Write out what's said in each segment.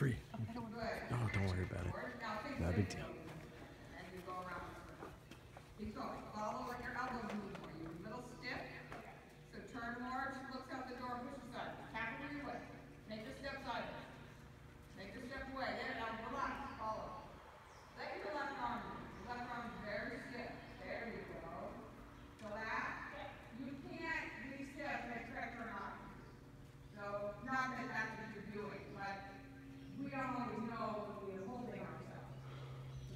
free. Good. Oh, don't worry about it. Now think Not a big deal. and you go around. Keep going. Follow what your elbows move more. You're a little stiff. So turn more, looks out the door, push aside. Tackle your way. Make your step sideways. Make your step away. There, now relax. Follow. Let your left arm move. Your left arm is very stiff. There you go. Relax. You can't be stiff and expect her not. So, not that that's what you're doing, but we don't always know when we're holding ourselves. So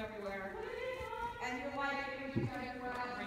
everywhere. And you like it when you guys go out